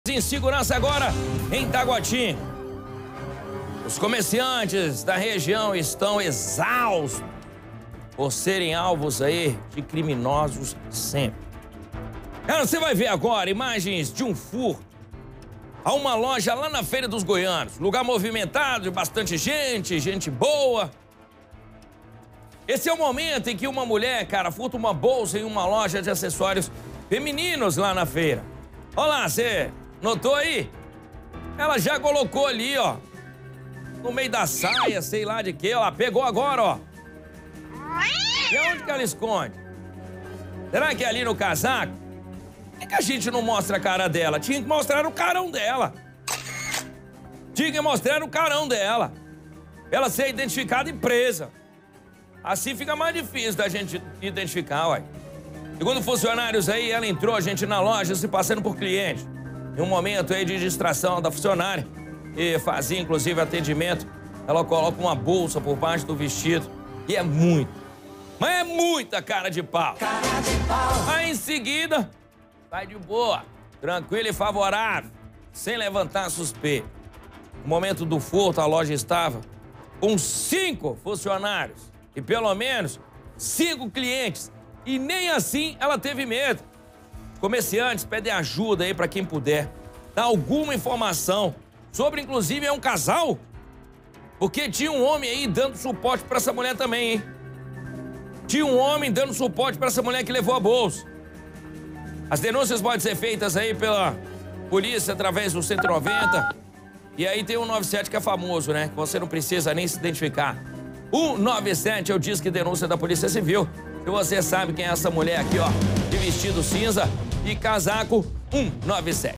Em segurança agora em Taguatinga. Os comerciantes da região estão exaustos por serem alvos aí de criminosos sempre. Cara, você vai ver agora imagens de um furto a uma loja lá na Feira dos Goianos. Lugar movimentado, bastante gente boa. Esse é o momento em que uma mulher, cara, furta uma bolsa em uma loja de acessórios femininos lá na feira. Olha lá, você notou aí? Ela já colocou ali, ó, no meio da saia, sei lá de quê, ó, pegou agora, ó. E aonde que ela esconde? Será que é ali no casaco? Por que a gente não mostra a cara dela? Tinha que mostrar o carão dela. Tinha que mostrar o carão dela. Ela ser identificada e presa. Assim fica mais difícil da gente identificar, ué. Segundo funcionários aí, ela entrou, a gente na loja, se passando por cliente. Em um momento aí de distração da funcionária, e fazia inclusive atendimento, ela coloca uma bolsa por baixo do vestido. E é muito, mas é muita cara de pau. Cara de pau. Aí em seguida, vai de boa, tranquilo e favorável, sem levantar suspeita. No momento do furto, a loja estava com 5 funcionários e pelo menos 5 clientes. E nem assim ela teve medo. Comerciantes pedem ajuda aí para quem puder dar alguma informação sobre, inclusive, é um casal. Porque tinha um homem aí dando suporte para essa mulher também, hein? Tinha um homem dando suporte para essa mulher que levou a bolsa. As denúncias podem ser feitas aí pela polícia através do 190. E aí tem o 197 que é famoso, né? Que você não precisa nem se identificar. O 197 é o disque denúncia da Polícia Civil. Se você sabe quem é essa mulher aqui, ó, de vestido cinza e casaco, 197.